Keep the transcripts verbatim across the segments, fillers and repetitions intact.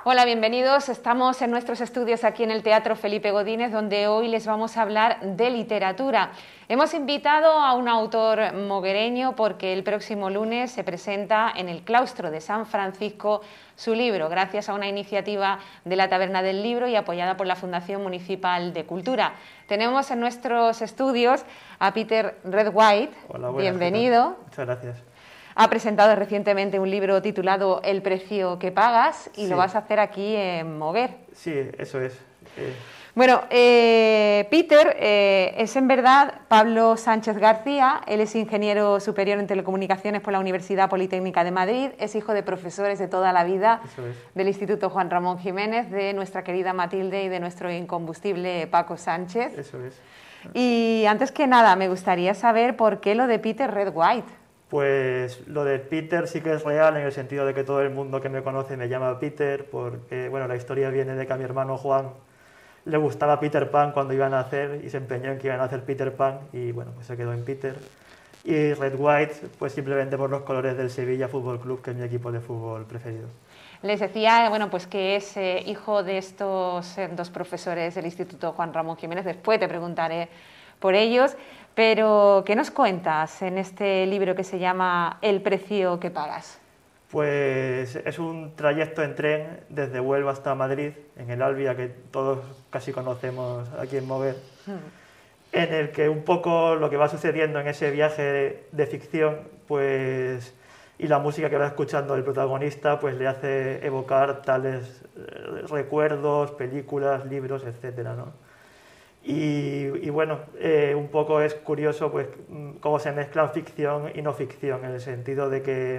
Hola, bienvenidos. Estamos en nuestros estudios aquí en el Teatro Felipe Godínez, donde hoy les vamos a hablar de literatura. Hemos invitado a un autor moguereño porque el próximo lunes se presenta en el claustro de San Francisco su libro, gracias a una iniciativa de la Taberna del Libro y apoyada por la Fundación Municipal de Cultura. Tenemos en nuestros estudios a Peter Redwhite. Hola, buenas, bienvenido. Muchas gracias. Ha presentado recientemente un libro titulado El precio que pagas y sí. lo vas a hacer aquí en Moguer. Sí, eso es. Eh... Bueno, eh, Peter eh, es en verdad Pablo Sánchez García. Él es ingeniero superior en telecomunicaciones por la Universidad Politécnica de Madrid, es hijo de profesores de toda la vida del Instituto Juan Ramón Jiménez, de nuestra querida Matilde y de nuestro incombustible Paco Sánchez. Eso es. Y antes que nada me gustaría saber por qué lo de Peter Redwhite. Pues lo de Peter sí que es real, en el sentido de que todo el mundo que me conoce me llama Peter, porque bueno, la historia viene de que a mi hermano Juan le gustaba Peter Pan cuando iban a hacer y se empeñó en que iban a hacer Peter Pan y bueno, pues se quedó en Peter. Y Redwhite, pues simplemente por los colores del Sevilla Fútbol Club, que es mi equipo de fútbol preferido. Les decía, bueno, pues que es eh, hijo de estos eh, dos profesores del Instituto Juan Ramón Jiménez. Después te preguntaré por ellos. Pero, ¿qué nos cuentas en este libro que se llama El precio que pagas? Pues es un trayecto en tren desde Huelva hasta Madrid, en el Albia, que todos casi conocemos aquí en Moguer, hmm. en el que un poco lo que va sucediendo en ese viaje de, de ficción, pues, y la música que va escuchando el protagonista, pues le hace evocar tales recuerdos, películas, libros, etcétera, ¿no? Y, y bueno, eh, un poco es curioso pues cómo se mezclan ficción y no ficción, en el sentido de que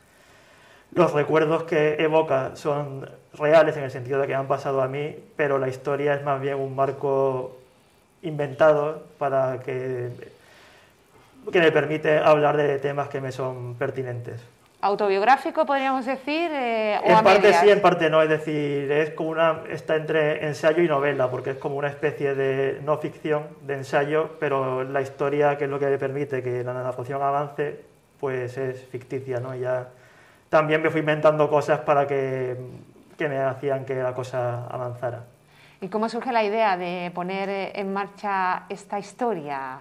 los recuerdos que evoca son reales, en el sentido de que han pasado a mí, pero la historia es más bien un marco inventado para que, que me permite hablar de temas que me son pertinentes. ¿Autobiográfico, podríamos decir? Eh, o en a parte medias? Sí, en parte no, es decir, es como una, está entre ensayo y novela, porque es como una especie de no ficción, de ensayo, pero la historia, que es lo que le permite que la narración avance, pues es ficticia, ¿no? Ya también me fui inventando cosas para que, que me hacían que la cosa avanzara. ¿Y cómo surge la idea de poner en marcha esta historia?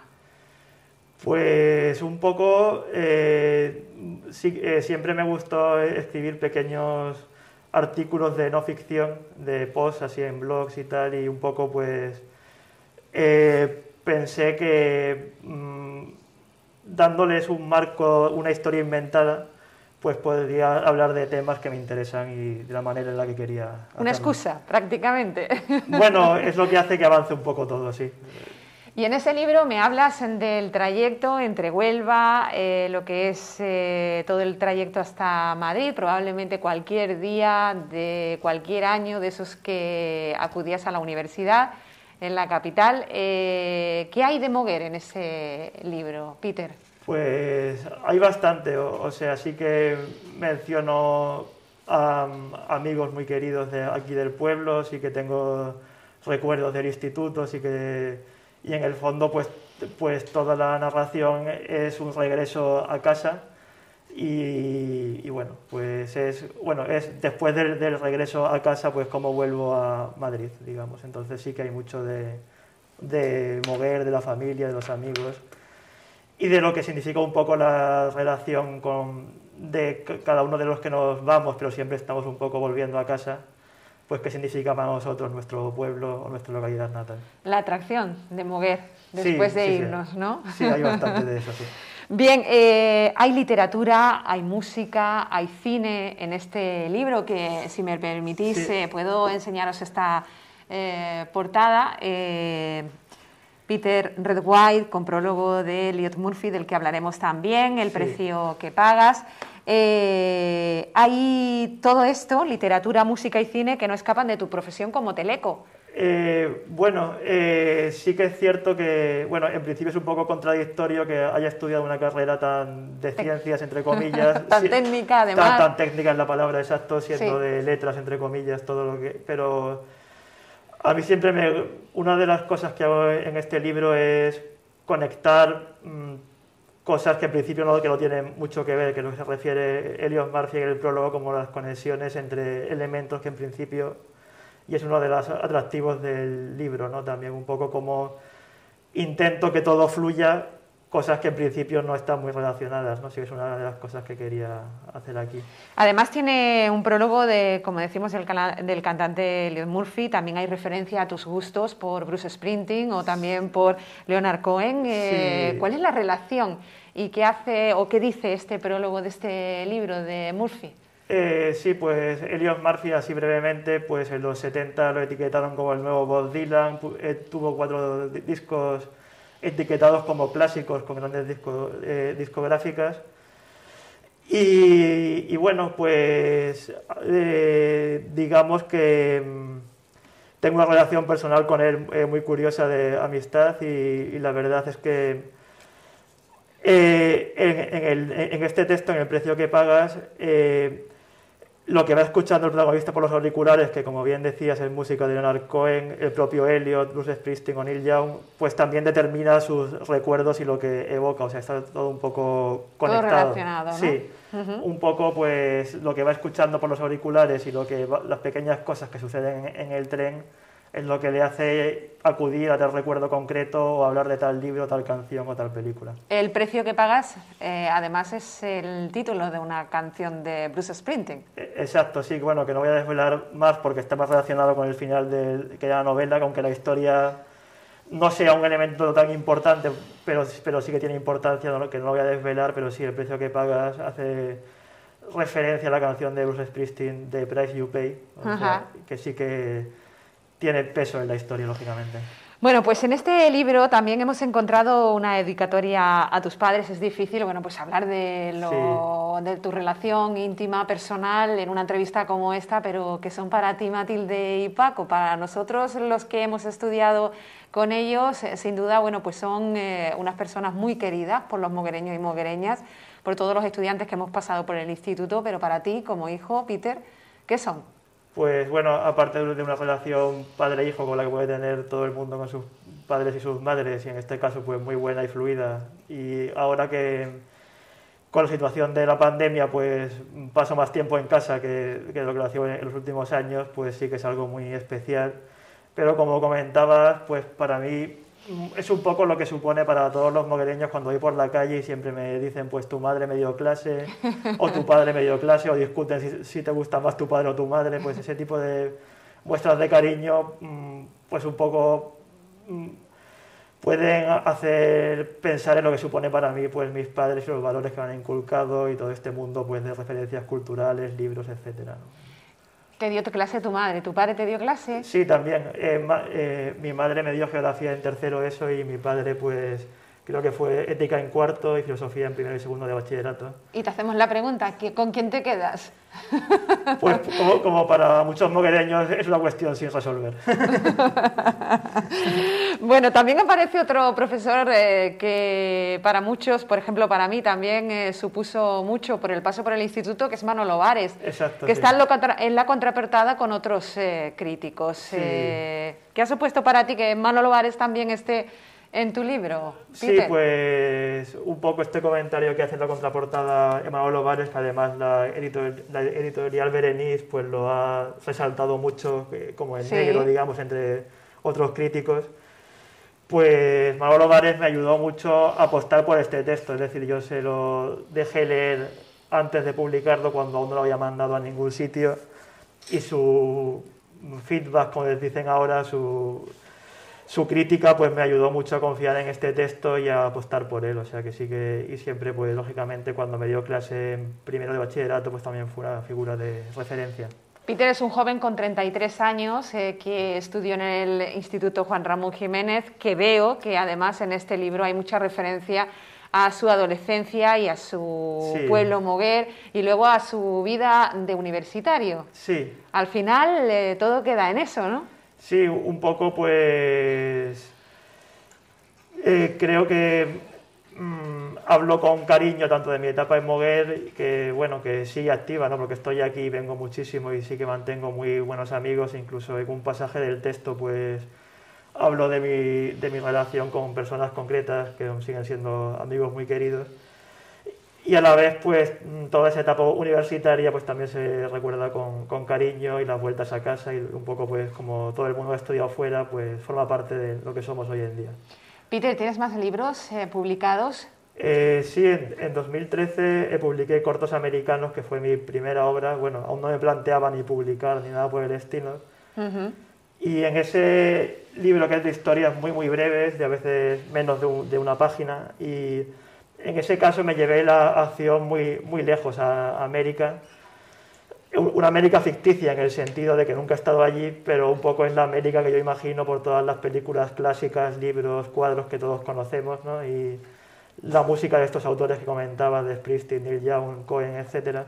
Pues un poco, eh, sí, eh, siempre me gustó escribir pequeños artículos de no ficción, de posts así en blogs y tal, y un poco pues eh, pensé que mmm, dándoles un marco, una historia inventada, pues podría hablar de temas que me interesan y de la manera en la que quería hacerlo. Una excusa, prácticamente. Bueno, es lo que hace que avance un poco todo, sí. Y en ese libro me hablas del trayecto entre Huelva, eh, lo que es eh, todo el trayecto hasta Madrid, probablemente cualquier día de cualquier año de esos que acudías a la universidad en la capital. Eh, ¿Qué hay de Moguer en ese libro, Peter? Pues hay bastante, o, o sea, sí que menciono a amigos muy queridos de aquí del pueblo, sí que tengo recuerdos del instituto, sí que... Y en el fondo, pues, pues toda la narración es un regreso a casa y, y bueno, pues es, bueno, es después del, del regreso a casa, pues cómo vuelvo a Madrid, digamos. Entonces sí que hay mucho de, de Moguer, de la familia, de los amigos y de lo que significa un poco la relación con, de cada uno de los que nos vamos, pero siempre estamos un poco volviendo a casa. Pues qué significa para nosotros nuestro pueblo o nuestra localidad natal. La atracción de Moguer después sí, de sí, irnos, sí. ¿no? Sí, hay bastante de eso, sí. Bien, eh, hay literatura, hay música, hay cine en este libro que, si me permitís, sí. eh, puedo enseñaros esta eh, portada. Eh, Peter Redwhite, con prólogo de Elliot Murphy, del que hablaremos también, El sí. precio que pagas. Eh, hay todo esto, literatura, música y cine, que no escapan de tu profesión como teleco. Eh, bueno, eh, sí que es cierto que, bueno, en principio es un poco contradictorio que haya estudiado una carrera tan de ciencias, entre comillas. tan sí, técnica, además. Tan, tan técnica es la palabra, exacto, siendo sí. de letras, entre comillas, todo lo que... Pero a mí siempre me... Una de las cosas que hago en este libro es conectar mmm, cosas que en principio no, que no tienen mucho que ver, que es lo que se refiere Eliot Murphy en el prólogo, como las conexiones entre elementos que en principio, y es uno de los atractivos del libro, ¿no? También un poco como intento que todo fluya, cosas que en principio no están muy relacionadas, ¿no? Sí que es una de las cosas que quería hacer aquí. Además tiene un prólogo de, como decimos, del, del cantante Eliot Murphy, también hay referencia a tus gustos por Bruce Springsteen o también por Leonard Cohen. Eh, sí. ¿Cuál es la relación y qué hace o qué dice este prólogo de este libro de Murphy? Eh, sí, pues Eliot Murphy, así brevemente, pues en los setenta lo etiquetaron como el nuevo Bob Dylan, eh, tuvo cuatro discos etiquetados como clásicos con grandes disco, eh, discográficas. Y, y bueno, pues eh, digamos que mmm, tengo una relación personal con él eh, muy curiosa de amistad y, y la verdad es que eh, en, en, el, en este texto, en El precio que pagas, eh, lo que va escuchando el protagonista por los auriculares, que como bien decías es música de Leonard Cohen, el propio Eliot, Bruce Springsteen o Neil Young, pues también determina sus recuerdos y lo que evoca, o sea, está todo un poco conectado. Todo relacionado, ¿no? Sí, uh-huh. Un poco pues lo que va escuchando por los auriculares y lo que va, las pequeñas cosas que suceden en, en el tren es lo que le hace acudir a tal recuerdo concreto o hablar de tal libro, tal canción o tal película. El precio que pagas, eh, además, es el título de una canción de Bruce Springsteen. Exacto, sí, bueno, que no voy a desvelar más porque está más relacionado con el final de, que de la novela, aunque la historia no sea un elemento tan importante, pero, pero sí que tiene importancia, ¿no? Que no lo voy a desvelar, pero sí, El precio que pagas hace referencia a la canción de Bruce Springsteen, The Price You Pay, o sea, que sí que tiene peso en la historia, lógicamente. Bueno, pues en este libro también hemos encontrado una dedicatoria a tus padres. Es difícil, bueno, pues hablar de, lo, sí. de tu relación íntima, personal, en una entrevista como esta, pero que son para ti, Matilde y Paco. Para nosotros, los que hemos estudiado con ellos, eh, sin duda, bueno, pues son eh, unas personas muy queridas por los moguereños y moguereñas, por todos los estudiantes que hemos pasado por el instituto, pero para ti, como hijo, Peter, ¿qué son? Pues bueno, aparte de una relación padre-hijo con la que puede tener todo el mundo con sus padres y sus madres, y en este caso pues muy buena y fluida, y ahora que con la situación de la pandemia pues paso más tiempo en casa que, que lo que lo hacía en los últimos años, pues sí que es algo muy especial, pero como comentabas, pues para mí es un poco lo que supone para todos los moguereños cuando voy por la calle y siempre me dicen pues tu madre me dio clase o tu padre me dio clase o discuten si, si te gusta más tu padre o tu madre, pues ese tipo de muestras de cariño pues un poco pueden hacer pensar en lo que supone para mí pues mis padres y los valores que me han inculcado y todo este mundo pues de referencias culturales, libros, etcétera, ¿no? ¿Te dio clase tu madre? ¿Tu padre te dio clase? Sí, también. Eh, ma, eh, mi madre me dio geografía en tercero eso y mi padre, pues, creo que fue ética en cuarto y filosofía en primero y segundo de bachillerato. Y te hacemos la pregunta, ¿con quién te quedas? Pues como, como para muchos moguereños es una cuestión sin resolver. Bueno, también aparece otro profesor eh, que para muchos, por ejemplo para mí también eh, supuso mucho por el paso por el instituto, que es Manolo Bares. Exacto, que sí. está en, lo contra, en la contraportada con otros eh, críticos. Sí. Eh, ¿Qué ha supuesto para ti que Manolo Bares también esté en tu libro, Peter? Sí, pues un poco este comentario que hace en la contraportada Manolo Bares, que además la, editor, la editorial Berenice pues lo ha resaltado mucho como en sí. negro, digamos, entre otros críticos. Pues Manolo Bares me ayudó mucho a apostar por este texto, es decir, yo se lo dejé leer antes de publicarlo cuando aún no lo había mandado a ningún sitio y su feedback, como les dicen ahora, su... su crítica pues me ayudó mucho a confiar en este texto y a apostar por él, o sea que sí que, y siempre pues lógicamente cuando me dio clase en primero de bachillerato pues también fue una figura de referencia. Peter es un joven con treinta y tres años eh, que estudió en el Instituto Juan Ramón Jiménez, que veo que además en este libro hay mucha referencia a su adolescencia y a su sí. pueblo moguer y luego a su vida de universitario. Sí. Al final eh, todo queda en eso, ¿no? Sí, un poco pues eh, creo que mmm, hablo con cariño tanto de mi etapa en Moguer, que bueno, que sigue activa, ¿no? Porque estoy aquí, vengo muchísimo y sí que mantengo muy buenos amigos, incluso en un pasaje del texto pues hablo de mi, de mi relación con personas concretas que siguen siendo amigos muy queridos. Y a la vez, pues, toda esa etapa universitaria pues también se recuerda con, con cariño, y las vueltas a casa, y un poco, pues, como todo el mundo ha estudiado fuera, pues forma parte de lo que somos hoy en día. Peter, ¿tienes más libros eh, publicados? Eh, sí, en, en dos mil trece publiqué Cortos Americanos, que fue mi primera obra. Bueno, aún no me planteaba ni publicar ni nada por el estilo. Uh-huh. Y en ese libro, que es de historias muy, muy breves, de a veces menos de, un, de una página, y en ese caso me llevé la acción muy, muy lejos, a América. Una América ficticia en el sentido de que nunca he estado allí, pero un poco es la América que yo imagino por todas las películas clásicas, libros, cuadros que todos conocemos, ¿no? Y la música de estos autores que comentaba, de Springsteen, Neil Young, Cohen, etcétera.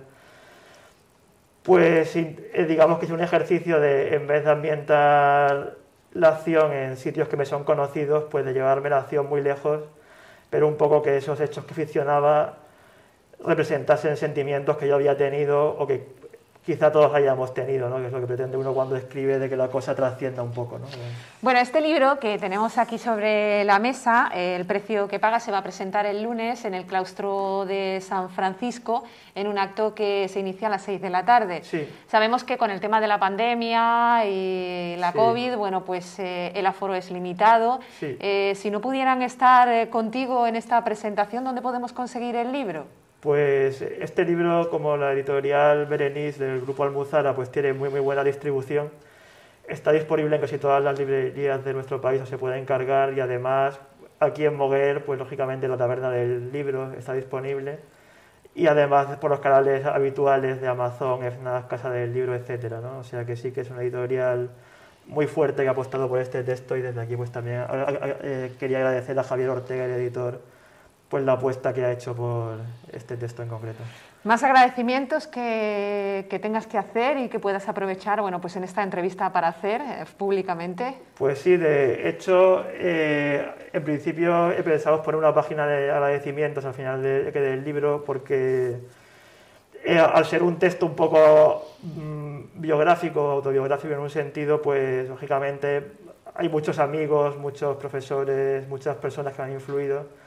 Pues digamos que es un ejercicio de, en vez de ambientar la acción en sitios que me son conocidos, pues de llevarme la acción muy lejos, pero un poco que esos hechos que ficcionaba representasen sentimientos que yo había tenido, o que quizá todos hayamos tenido, ¿no? Que es lo que pretende uno cuando escribe, de que la cosa trascienda un poco, ¿no? Bueno, este libro que tenemos aquí sobre la mesa, eh, El precio que paga, se va a presentar el lunes en el claustro de San Francisco, en un acto que se inicia a las seis de la tarde. Sí. Sabemos que con el tema de la pandemia y la sí. COVID, bueno, pues eh, el aforo es limitado. Sí. Eh, si no pudieran estar eh, contigo en esta presentación, ¿dónde podemos conseguir el libro? Pues este libro, como la editorial Berenice del Grupo Almuzara, pues tiene muy muy buena distribución. Está disponible en casi todas las librerías de nuestro país, o se puede encargar, y además aquí en Moguer, pues lógicamente la Taberna del Libro está disponible, y además por los canales habituales de Amazon, FNAC, Casa del Libro, etcétera, ¿no? O sea que sí que es una editorial muy fuerte que ha apostado por este texto, y desde aquí pues también eh, quería agradecer a Javier Ortega, el editor, pues la apuesta que ha hecho por este texto en concreto. Más agradecimientos que, que tengas que hacer y que puedas aprovechar, bueno, pues en esta entrevista para hacer eh, públicamente. Pues sí, de hecho, eh, en principio he pensado poner una página de agradecimientos al final de, de, del libro, porque eh, al ser un texto un poco mmm, biográfico, autobiográfico en un sentido, pues lógicamente hay muchos amigos, muchos profesores, muchas personas que han influido,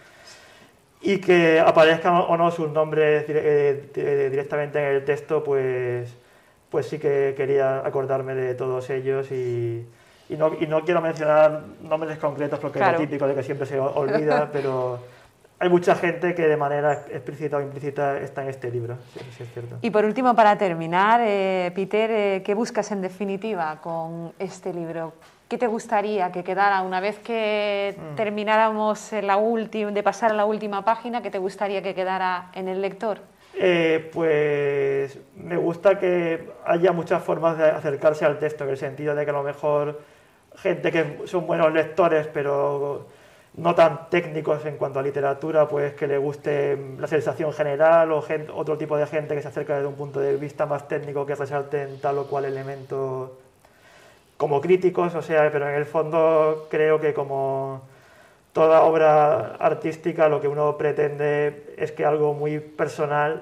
y que aparezcan o no sus nombres eh, directamente en el texto, pues, pues sí que quería acordarme de todos ellos, y, y, no, y no quiero mencionar nombres concretos porque claro, es lo típico de que siempre se olvida, pero hay mucha gente que de manera explícita o implícita está en este libro, sí, sí es cierto. Y por último, para terminar, eh, Peter, eh, ¿qué buscas en definitiva con este libro? ¿Qué te gustaría que quedara una vez que mm. termináramos la última, de pasar a la última página? ¿Qué te gustaría que quedara en el lector? Eh, pues me gusta que haya muchas formas de acercarse al texto, en el sentido de que a lo mejor gente que son buenos lectores pero no tan técnicos en cuanto a literatura, pues que le guste la sensación general, o gente, otro tipo de gente que se acerca desde un punto de vista más técnico, que resalten tal o cual elemento como críticos, o sea, pero en el fondo creo que como toda obra artística lo que uno pretende es que algo muy personal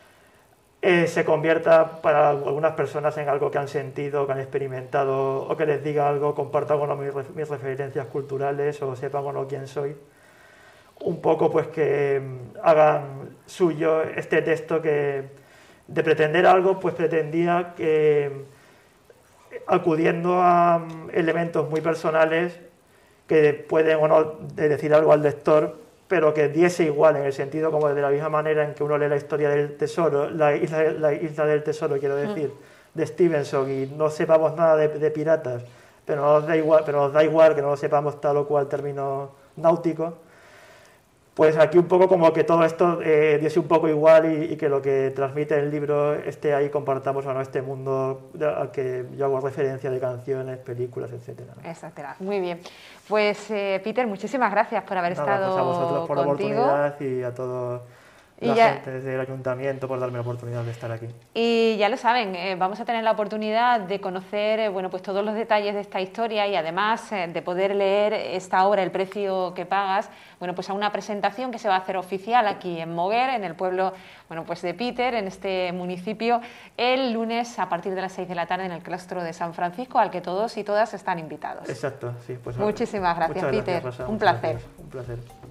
eh, se convierta para algunas personas en algo que han sentido, que han experimentado, o que les diga algo, compartan con mis, mis referencias culturales, o sepan con quién soy. Un poco pues que hagan suyo este texto, que de pretender algo pues pretendía que, acudiendo a elementos muy personales que pueden o no decir algo al lector, pero que diese igual, en el sentido como de la misma manera en que uno lee la historia del tesoro, la isla, la isla del tesoro, quiero decir, mm. de Stevenson, y no sepamos nada de, de piratas, pero nos da igual, pero nos da igual que no sepamos tal o cual término náutico. Pues aquí un poco como que todo esto eh, diese un poco igual, y, y que lo que transmite el libro esté ahí, compartamos o no este mundo al que yo hago referencia, de canciones, películas, etcétera, ¿no? Etcétera. Muy bien. Pues eh, Peter, muchísimas gracias por haber Nada, estado pues a vosotros por contigo. la oportunidad, y a todos la y ya, gente del ayuntamiento por darme la oportunidad de estar aquí. Y ya lo saben, eh, vamos a tener la oportunidad de conocer eh, bueno, pues todos los detalles de esta historia y además eh, de poder leer esta obra, El precio que pagas, bueno, pues a una presentación que se va a hacer oficial aquí en Moguer, en el pueblo bueno, pues de Peter, en este municipio, el lunes a partir de las seis de la tarde en el claustro de San Francisco, al que todos y todas están invitados. Exacto, sí. Pues, Muchísimas gracias, muchas Peter. gracias, Rosa, Un muchas placer. gracias. Un placer.